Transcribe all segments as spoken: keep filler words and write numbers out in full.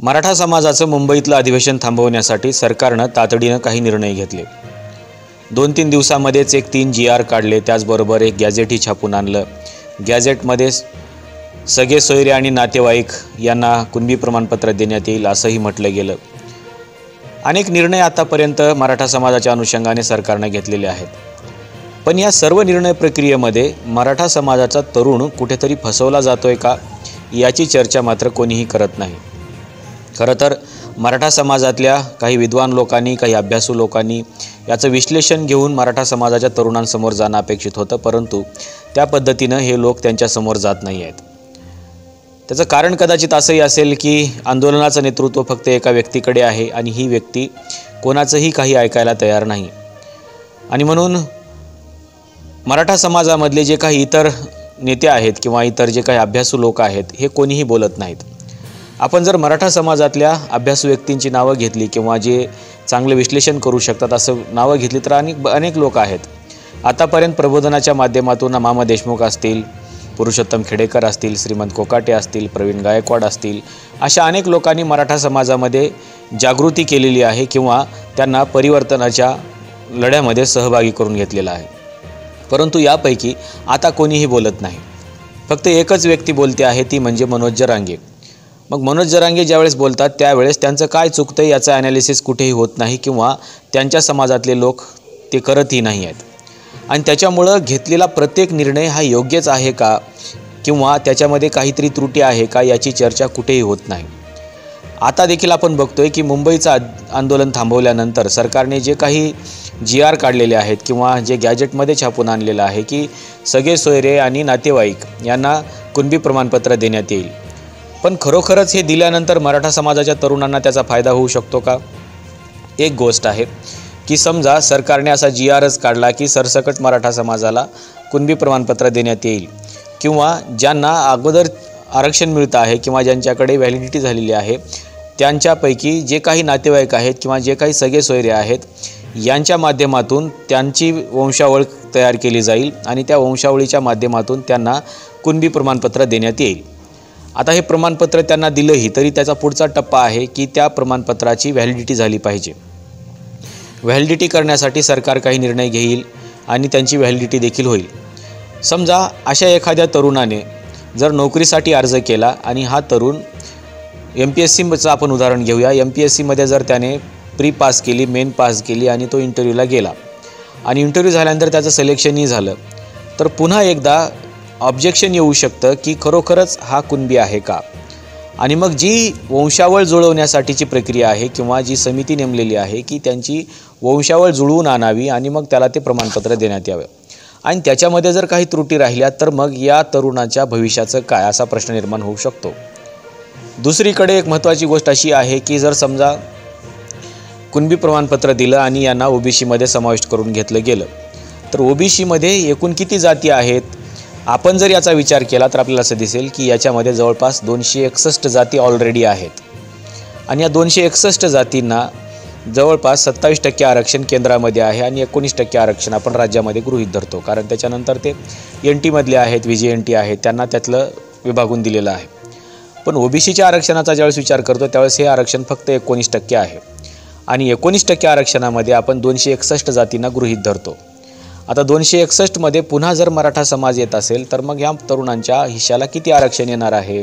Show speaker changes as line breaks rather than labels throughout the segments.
मराठा समाजाचं मुंबईतलं अधिवेशन थांबवण्यासाठी सरकारनं तातडीनं काही निर्णय घेतले। दोन तीन दिवसांमध्येच एक तीन जी आर काढले, त्याचबरोबर एक गॅझेटही छापून आणलं। गॅझेटमध्ये सगळे सोयरे आणि नातेवाईक यांना कुणबी प्रमाणपत्र देण्यात येईल असंही म्हटलं गेलं। अनेक निर्णय आतापर्यंत मराठा समाजाच्या अनुषंगाने सरकारने घेतलेले आहेत, पण या सर्व निर्णय प्रक्रियेमध्ये मराठा समाजाचा तरुण कुठेतरी फसवला जातोय का याची चर्चा मात्र कोणीही करत नाही। खरं तर मराठा समाजातल्या काही विद्वान लोकांनी, काही अभ्यासू लोकांनी याचं विश्लेषण घेऊन मराठा समाजाच्या तरुणांसमोर जाणं अपेक्षित होतं, परंतु त्या पद्धतीनं हे लोक त्यांच्यासमोर जात नाही आहेत। त्याचं कारण कदाचित असंही असेल की आंदोलनाचं नेतृत्व फक्त एका व्यक्तीकडे आहे आणि ही व्यक्ती कोणाचंही काही ऐकायला तयार नाही, आणि म्हणून मराठा समाजामधले जे काही इतर नेते आहेत किंवा इतर जे काही अभ्यासू लोक आहेत हे कोणीही बोलत नाहीत। आपण जर मराठा समाजातल्या अभ्यासू व्यक्तींची नावं घेतली किंवा जे चांगले विश्लेषण करू शकतात असं नावं घेतली तर अनेक अनेक लोक आहेत। आतापर्यंत प्रबोधनाच्या माध्यमातून मामा देशमुख असतील, पुरुषोत्तम खेडेकर असतील, श्रीमंत कोकाटे असतील, प्रवीण गायकवाड असतील, अशा अनेक लोकांनी मराठा समाजामध्ये जागृती केलेली आहे किंवा त्यांना परिवर्तनाच्या लढ्यामध्ये सहभागी करून घेतलेला आहे। परंतु यापैकी आता कोणीही बोलत नाही, फक्त एकच व्यक्ती बोलते आहे, ती म्हणजे मनोज जरांगे। मग मनोज जरांगे ज्यावेळेस बोलतात त्यावेळेस त्यांचं काय चुकतं याचं ॲनालिसिस कुठेही होत नाही किंवा त्यांच्या समाजातले लोक ते करतही नाही आहेत, आणि त्याच्यामुळं घेतलेला प्रत्येक निर्णय हा योग्यच आहे का किंवा त्याच्यामध्ये काहीतरी त्रुटी आहे का याची चर्चा कुठेही होत नाही। आता देखील आपण बघतोय की मुंबईचं आंदोलन थांबवल्यानंतर सरकारने जे काही जी आर काढलेले आहेत किंवा जे गॅजेटमध्ये छापून आणलेलं आहे की सगळे सोयरे आणि नातेवाईक यांना कुणबी प्रमाणपत्र देण्यात येईल, पण खरोखरच हे दिल्यानंतर मराठा समाजाच्या तरुणांना त्याचा फायदा होऊ शकतो का? एक गोष्ट आहे की समजा सरकारने असा जी आरच काढला की सरसकट मराठा समाजाला कुणबी प्रमाणपत्र देण्यात येईल किंवा ज्यांना अगोदर आरक्षण मिळतं आहे किंवा ज्यांच्याकडे व्हॅलिडिटी झालेली आहे त्यांच्यापैकी जे काही नातेवाईक आहेत किंवा जे काही सगळे सोयरे आहेत यांच्या माध्यमातून त्यांची वंशावळ तयार केली जाईल आणि त्या वंशावळीच्या माध्यमातून त्यांना कुणबी प्रमाणपत्र देण्यात येईल। आता हे प्रमाणपत्र त्यांना दिलंही तरी त्याचा पुढचा टप्पा आहे की त्या प्रमाणपत्राची व्हॅलिडिटी झाली पाहिजे। व्हॅलिडिटी करण्यासाठी सरकार काही निर्णय घेईल आणि त्यांची व्हॅलिडिटी देखील होईल। समजा अशा एखाद्या तरुणाने जर नोकरीसाठी अर्ज केला आणि हा तरुण एम पी एस सीचं आपण उदाहरण घेऊया, एम पी एस सीमध्ये जर त्याने प्री पास केली, मेन पास केली आणि तो इंटरव्ह्यूला गेला आणि इंटरव्ह्यू झाल्यानंतर त्याचं सिलेक्शनही झालं, तर पुन्हा एकदा ऑब्जेक्शन येऊ शकतं की खरोखरच हा कुणबी आहे का, आणि मग जी वंशावळ जुळवण्यासाठीची प्रक्रिया आहे किंवा जी समिती नेमलेली आहे की त्यांची वंशावळ जुळवून आणावी आणि मग त्याला ते प्रमाणपत्र देण्यात यावे, आणि त्याच्यामध्ये जर काही त्रुटी राहिल्या तर मग या तरुणाच्या भविष्याचं काय असा प्रश्न निर्माण होऊ शकतो। दुसरीकडे एक महत्त्वाची गोष्ट अशी आहे की जर समजा कुणबी प्रमाणपत्र दिलं आणि यांना ओबीसीमध्ये समाविष्ट करून घेतलं गेलं तर ओबीसीमध्ये एकूण किती जाती आहेत? आपण जर याचा विचार केला तर आपल्याला असं दिसेल की याच्यामध्ये जवळपास दोनशे एकसष्ट जाती ऑलरेडी आहेत, आणि या दोनशे एकसष्ट जातींना जवळपास सत्तावीस टक्के आरक्षण केंद्रामध्ये आहे आणि एकोणीस टक्के आरक्षण आपण राज्यामध्ये गृहीत धरतो, कारण त्याच्यानंतर ते एन टीमधले आहेत, व्ही जे एन टी आहेत, त्यांना त्यातलं विभागून दिलेलं आहे। पण ओबीसीच्या आरक्षणाचा ज्यावेळेस विचार करतो त्यावेळेस हे आरक्षण फक्त एकोणीस टक्के आहे, आणि एकोणीस टक्के आरक्षणामध्ये आपण दोनशे एकसष्ट जातींना गृहीत धरतो। आता दोनशे एकसष्टमध्ये पुन्हा जर मराठा समाज येत असेल तर मग ह्या तरुणांच्या हिश्श्याला किती आरक्षण येणार आहे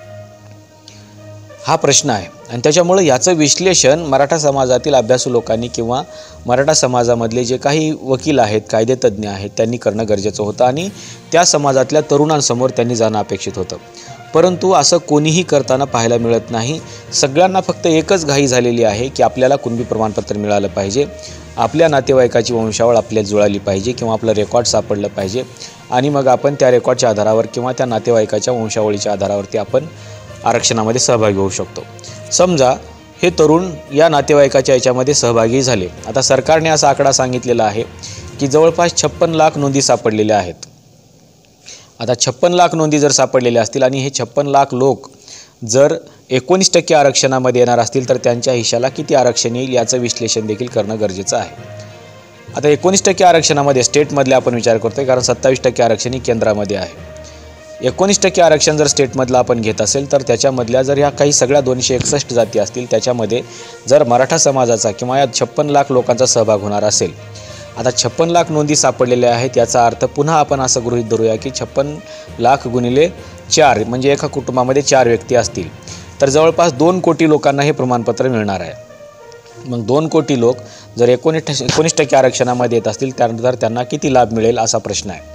हा प्रश्न आहे, आणि त्याच्यामुळे याचं विश्लेषण मराठा समाजातील अभ्यासू लोकांनी किंवा मराठा समाजामधले जे काही वकील आहेत, कायदेतज्ञ आहेत, त्यांनी करणं गरजेचं होतं आणि त्या समाजातल्या तरुणांसमोर त्यांनी जाणं अपेक्षित होतं, परंतु असं कोणीही करताना पाहायला मिळत नाही। सगळ्यांना फक्त एकच घाई झालेली आहे की आपल्याला कुणबी प्रमाणपत्र मिळालं पाहिजे, आपल्या नातेवाईकाची वंशावळ आपल्याला जुळाली पाहिजे किंवा आपलं रेकॉर्ड सापडलं पाहिजे, आणि मग आपण त्या रेकॉर्डच्या आधारावर किंवा त्या नातेवाईकाच्या वंशावळीच्या आधारावरती आपण आरक्षणामध्ये सहभागी होऊ शकतो। समजा हे तरुण या नातेवाईकाच्या याच्यामध्ये सहभागी झाले, आता सरकारने असा आकडा सांगितलेला आहे की जवळपास छप्पन लाख नोंदी सापडलेल्या आहेत। आता छप्पन लाख नोंदी जर सापडलेल्या असतील आणि हे छप्पन लाख लोक जर एकोणीस टक्के आरक्षणामध्ये येणार असतील तर त्यांच्या हिश्श्याला किती आरक्षण येईल याचं विश्लेषण देखील करणं गरजेचं आहे। आता एकोणीस टक्के आरक्षणामध्ये स्टेटमधले आपण विचार करतोय, कारण सत्तावीस टक्के आरक्षण ही केंद्रामध्ये आहे, एकोणीस टक्के आरक्षण जर स्टेटमधलं आपण घेत असेल तर त्याच्यामधल्या जर ह्या काही सगळ्या दोनशे एकसष्ट जाती असतील त्याच्यामध्ये जर मराठा समाजाचा किंवा या छप्पन लाख लोकांचा सहभाग होणार असेल, आता छप्पन लाख नोंदी सापडलेल्या आहेत, याचा अर्थ पुन्हा आपण असं गृहीत धरूया की छप्पन लाख गुणिले चार म्हणजे एका कुटुंबामध्ये चार व्यक्ती असतील तर जवळपास दोन कोटी लोकांना हे प्रमाणपत्र मिळणार आहे। मग दोन कोटी लोक जर एकोणीस एकोणीस टक्के आरक्षणामध्ये येत असतील त्यानंतर त्यांना किती लाभ मिळेल असा प्रश्न आहे।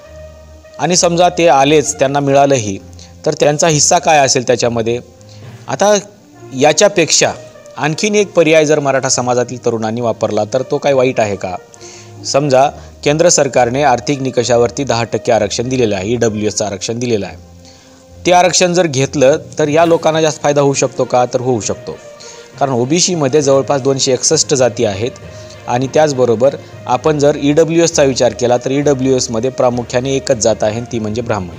आणि समजा ते आलेच, त्यांना मिळालंही, तर त्यांचा हिस्सा काय असेल त्याच्यामध्ये। आता याच्यापेक्षा आणखीन एक पर्याय जर मराठा समाजातील तरुणांनी वापरला तर तो काय वाईट आहे का? समजा केंद्र सरकारने आर्थिक निकषावरती दहा टक्के आरक्षण दिलेलं आहे, ई डब्ल्यू एसचं आरक्षण दिलेलं आहे। ते आरक्षण जर घेतलं तर या लोकांना जास्त फायदा होऊ शकतो का? तर होऊ शकतो, कारण ओबीसीमध्ये जवळपास दोनशे एकसष्ट जाती आहेत आणि त्याचबरोबर आपण जर ई डब्ल्यू एसचा विचार केला तर ई डब्ल्यू एसमध्ये प्रामुख्याने एकच जात आहे, ती म्हणजे ब्राह्मण।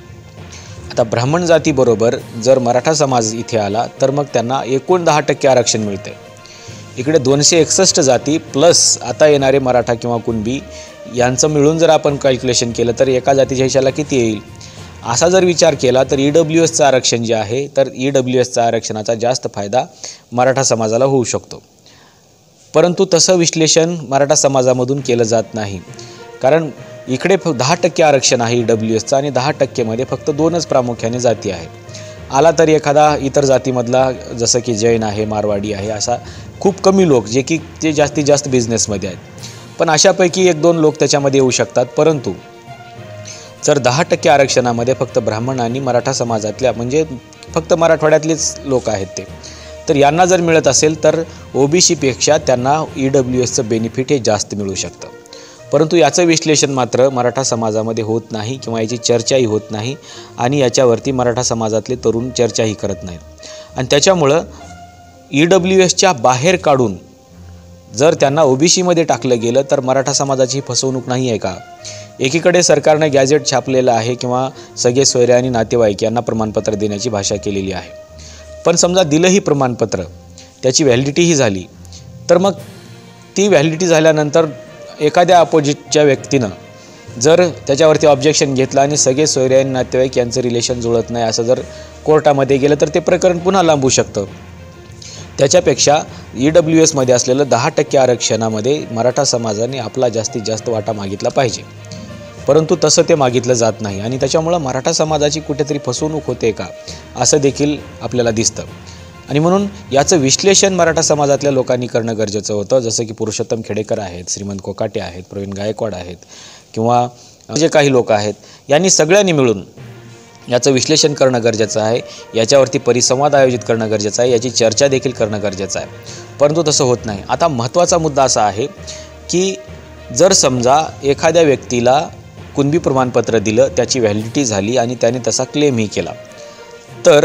आता ब्राह्मण जातीबरोबर जर मराठा समाज इथे आला तर मग त्यांना एकूण दहा टक्के आरक्षण मिळते। इकडे दोनशे एकसष्ट जाती प्लस आता येणारे मराठा किंवा कुणबी यांचं मिळून जर आपण कॅल्क्युलेशन केलं तर एका जातीच्या हिशाला किती येईल? असा जर विचार केला तर ई डब्ल्यू एसचं आरक्षण जे आहे तर ई डब्ल्यू एसचा आरक्षणाचा जास्त फायदा मराठा समाजाला होऊ शकतो। परंतु तसं विश्लेषण मराठा समाजामधून केलं जात नाही, कारण इकडे फ दहा टक्के आरक्षण आहे ई डब्ल्यू एसचं आणि दहा टक्केमध्ये फक्त दोनच प्रामुख्याने जाती आहेत। आला तरी एखादा इतर जातीमधला जसं की जैन आहे, मारवाडी आहे, असा खूप कमी लोक जे की ते जास्तीत जास्त बिझनेसमध्ये आहेत, पण अशापैकी एक दोन लोक त्याच्यामध्ये येऊ शकतात। परंतु जर दहा टक्के आरक्षणामध्ये फक्त ब्राह्मण आणि मराठा समाजातल्या म्हणजे फक्त मराठवाड्यातलेच लोक आहेत ते, तर यांना जर मिळत असेल तर ओबीसीपेक्षा त्यांना ई डब्ल्यू एसचं बेनिफिट हे जास्त मिळू शकतं। परंतु याचं विश्लेषण मात्र मराठा समाजामध्ये होत नाही किंवा याची चर्चाही होत नाही आणि याच्यावरती मराठा समाजातले तरुण चर्चाही करत नाहीत आणि त्याच्यामुळं ई डब्ल्यू एसच्या बाहेर काढून जर त्यांना ओबीसीमध्ये टाकलं गेलं तर मराठा समाजाची फसवणूक नाही आहे का? एकीकडे सरकारने गॅझेट छापलेलं आहे किंवा सगळे सोयरे आणि नातेवाईक यांना प्रमाणपत्र देण्याची भाषा केलेली आहे, पण समजा दिलंही प्रमाणपत्र, त्याची व्हॅलिडिटीही झाली, तर मग ती व्हॅलिडिटी झाल्यानंतर एखाद्या अपोजिटच्या व्यक्तीनं जर त्याच्यावरती ऑब्जेक्शन घेतलं आणि सगळे सोयरे आणि नातेवाईक यांचं रिलेशन जुळत नाही असं जर कोर्टामध्ये गेलं तर ते प्रकरण पुन्हा लांबू शकतं। त्याच्यापेक्षा ई डब्ल्यू एसमध्ये असलेलं दहा टक्के आरक्षणामध्ये मराठा समाजाने आपला जास्तीत जास्त वाटा मागितला पाहिजे, परंतु तसं ते मागितलं जात नाही आणि त्याच्यामुळं मराठा समाजाची कुठेतरी फसवणूक होते का असं देखील आपल्याला दिसतं। आणि म्हणून याचं विश्लेषण मराठा समाजातल्या लोकांनी करणं गरजेचं होतं, जसं की पुरुषोत्तम खेडेकर आहेत, श्रीमंत कोकाटे आहेत, प्रवीण गायकवाड आहेत किंवा जे काही लोक आहेत, यांनी सगळ्यांनी मिळून याचं विश्लेषण करणं गरजेचं आहे, याच्यावरती परिसंवाद आयोजित करणं गरजेचं आहे, याची चर्चा देखील करणं गरजेचं आहे, परंतु तसं होत नाही। आता महत्त्वाचा मुद्दा असा आहे की जर समजा एखाद्या व्यक्तीला कुणबी प्रमाणपत्र दिलं, त्याची व्हॅलिडिटी झाली आणि त्याने तसा क्लेमही केला, तर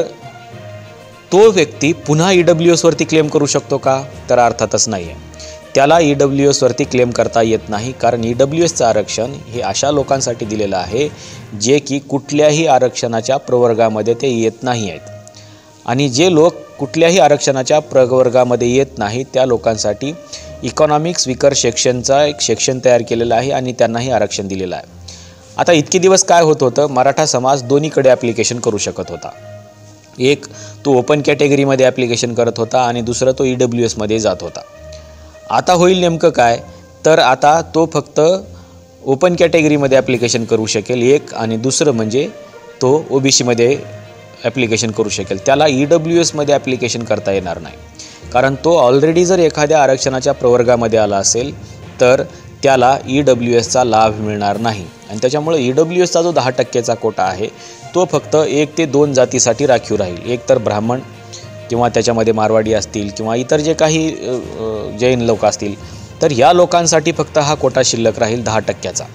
तो व्यक्ती पुन्हा ई डब्ल्यू एसवरती क्लेम करू शकतो का? तर अर्थातच नाही आहे, त्याला ई डब्ल्यू एसवरती क्लेम करता येत नाही, कारण ई डब्ल्यू एसचं आरक्षण हे अशा लोकांसाठी दिलेलं आहे जे की कुठल्याही आरक्षणाच्या प्रवर्गामध्ये ते येत नाही आहेत आणि जे लोक कुठल्याही आरक्षणाच्या प्रवर्गामध्ये येत नाही त्या लोकांसाठी इकॉनॉमिक्स विकर सेक्शनचा एक सेक्शन तयार केलेलं आहे आणि त्यांनाही आरक्षण दिलेलं आहे। आता इतके दिवस काय होत होतं, मराठा समाज दोन्हीकडे ॲप्लिकेशन करू शकत होता, एक तो ओपन कॅटेगरीमध्ये ॲप्लिकेशन करत होता आणि दुसरं तो ई डब्ल्यू एसमध्ये जात होता। आता होईल नेमकं काय, तर आता तो फक्त ओपन कॅटेगरीमध्ये ॲप्लिकेशन करू शकेल एक, आणि दुसरं म्हणजे तो ओबीसीमध्ये ॲप्लिकेशन करू शकेल, त्याला ई डब्ल्यू एसमध्ये ॲप्लिकेशन करता येणार नाही, कारण तो ऑलरेडी जर एखाद्या आरक्षणाच्या प्रवर्गामध्ये आला असेल तर त्याला ई डब्ल्यू एसचा लाभ मिळणार नाही आणि त्याच्यामुळे ई डब्ल्यू एसचा जो दहा टक्केचा कोटा आहे तो फक्त एक ते दोन जातीसाठी राखीव राहील, एक तर ब्राह्मण किंवा त्याच्यामध्ये मारवाडी असतील किंवा इतर जे काही जैन लोक असतील, तर या लोकांसाठी फक्त हा कोटा शिल्लक राहील दहा टक्क्याचा।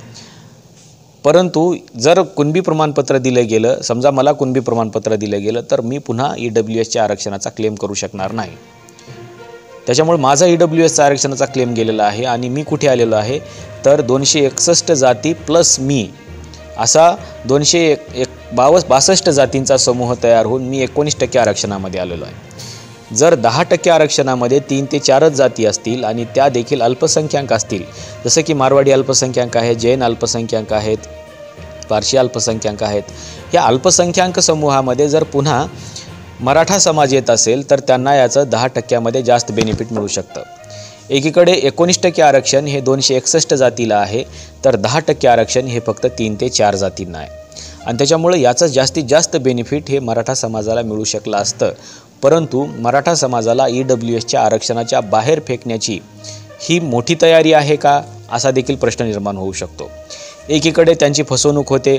परंतु जर कुणबी प्रमाणपत्र दिलं गेलं, समजा मला कुणबी प्रमाणपत्र दिलं गेलं तर मी पुन्हा ई डब्ल्यू एसच्या आरक्षणाचा क्लेम करू शकणार नाही, त्याच्यामुळे माझा ई डब्ल्यू एसचा आरक्षणाचा क्लेम गेलेला आहे आणि मी कुठे आलेलो आहे तर दोनशे एकसष्ट जाती प्लस मी असा दोनशे एक एक बावस बासष्ट जातींचा समूह तयार होऊन मी एकोणीस टक्के आरक्षणामध्ये आलेलो आहे। जर दहा टक्के आरक्षणामध्ये तीन ते चारच जाती असतील आणि त्या देखील अल्पसंख्याक असतील, जसं की मारवाडी अल्पसंख्याक आहे, जैन अल्पसंख्याक आहेत, पारशी अल्पसंख्याक आहेत. या अल्पसंख्याक समूहामध्ये जर पुन्हा मराठा समाज येत असेल तर त्यांना याचं दहा टक्क्यामध्ये जास्त बेनिफिट मिळू शकतं. एकीकडे एकोणीस टक्के आरक्षण हे दोनशे एकसष्ट जातीला आहे, तर दहा टक्के आरक्षण हे फक्त तीन ते चार जातींना आहे. आणि त्याच्यामुळे याचं जास्तीत जास्त बेनिफिट हे मराठा समाजाला मिळू शकलं असतं. परंतु मराठा समाजाला ई डब्ल्यू एसच्या आरक्षणाच्या बाहेर फेकण्याची ही मोठी तयारी आहे का, असा देखील प्रश्न निर्माण होऊ शकतो. एकीकडे त्यांची फसवणूक होते.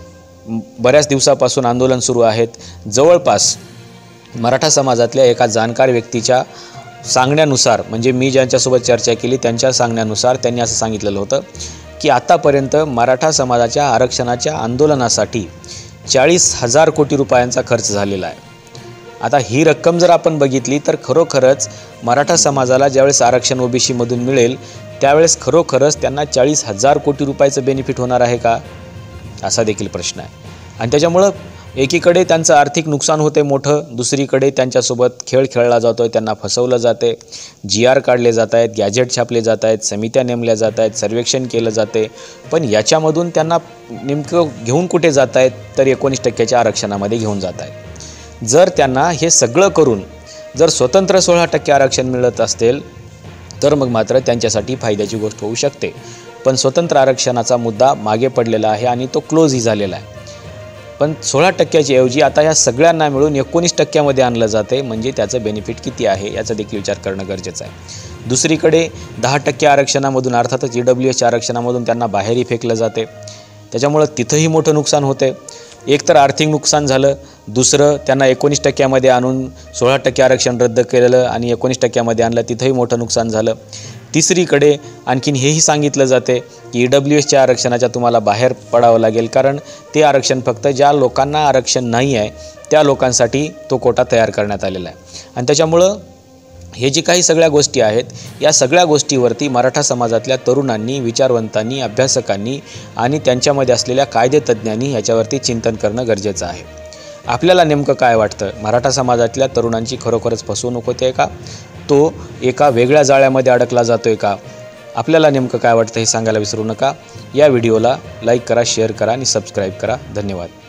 बऱ्याच दिवसापासून आंदोलन सुरू आहेत. जवळपास मराठा समाजातल्या एका जाणकार व्यक्तीच्या सांगण्यानुसार, म्हणजे मी ज्यांच्यासोबत चर्चा केली त्यांच्या सांगण्यानुसार त्यांनी असं सांगितलेलं होतं की आतापर्यंत मराठा समाजाच्या आरक्षणाच्या आंदोलनासाठी चाळीस हजार कोटी रुपयांचा खर्च झालेला आहे. आता ही रक्कम जर आपण बघितली तर खरोखरच मराठा समाजाला ज्यावेळेस आरक्षण ओबीसीमधून मिळेल त्यावेळेस खरोखरच त्यांना चाळीस हजार कोटी रुपयाचं बेनिफिट होणार आहे का, असा देखील प्रश्न आहे. आणि त्याच्यामुळं एकीकडे त्यांचं आर्थिक नुकसान होते मोठं, दुसरीकडे त्यांच्यासोबत खेळ खेळला जातो आहे, त्यांना फसवलं जाते. जी आर काढले जात आहेत, गॅजेट छापले जात आहेत, समित्या नेमल्या जात आहेत, सर्वेक्षण केलं जाते. पण याच्यामधून त्यांना नेमकं घेऊन कुठे जात आहेत, तर एकोणीस टक्क्याच्या आरक्षणामध्ये घेऊन जात आहेत. जर त्यांना हे सगळं करून जर स्वतंत्र सोळा टक्के आरक्षण मिळत असेल तर मग मात्र त्यांच्यासाठी फायद्याची गोष्ट होऊ शकते. पण स्वतंत्र आरक्षणाचा मुद्दा मागे पडलेला आहे आणि तो क्लोजही झालेला आहे. पण सोळा टक्क्याची ऐवजी आता या सगळ्यांना मिळून एकोणीस टक्क्यामध्ये आणलं जाते, म्हणजे त्याचं बेनिफिट किती आहे याचा देखील विचार करणं गरजेचं आहे. दुसरीकडे दहा टक्के आरक्षणामधून अर्थातच ई डब्ल्यू एसच्या आरक्षणामधून त्यांना बाहेरही फेकलं जाते. त्याच्यामुळं तिथंही मोठं नुकसान होते. एक तर आर्थिक नुकसान झालं, दुसरं त्यांना एकोणीस टक्क्यामध्ये आणून सोळा टक्के आरक्षण रद्द केलेलं आणि एकोणीस टक्क्यामध्ये आणलं, तिथंही मोठं नुकसान झालं. तिसरीकडे आणखीन हेही सांगितलं जाते की ई डब्ल्यू एसच्या आरक्षणाच्या तुम्हाला बाहेर पडावं लागेल, कारण ते आरक्षण फक्त ज्या लोकांना आरक्षण नाही आहे त्या लोकांसाठी तो कोटा तयार करण्यात आलेला आहे. आणि त्याच्यामुळं हे जी काही सगळ्या गोष्टी आहेत या सगळ्या गोष्टीवरती मराठा समाजातल्या तरुणांनी, विचारवंतांनी, अभ्यासकांनी आणि त्यांच्यामध्ये असलेल्या कायदेतज्ञांनी याच्यावरती चिंतन करणं गरजेचं आहे. आपल्याला नेमकं काय वाटतं, मराठा समाजातल्या तरुणांची खरोखरच फसवणूक होते का, तो एका वेगळ्या जाळ्यामध्ये अडकला जातो आहे का? आपल्याला नेमकं काय वाटतं हे सांगायला विसरू नका. या व्हिडिओला लाईक करा, शेअर करा आणि सबस्क्राईब करा. धन्यवाद.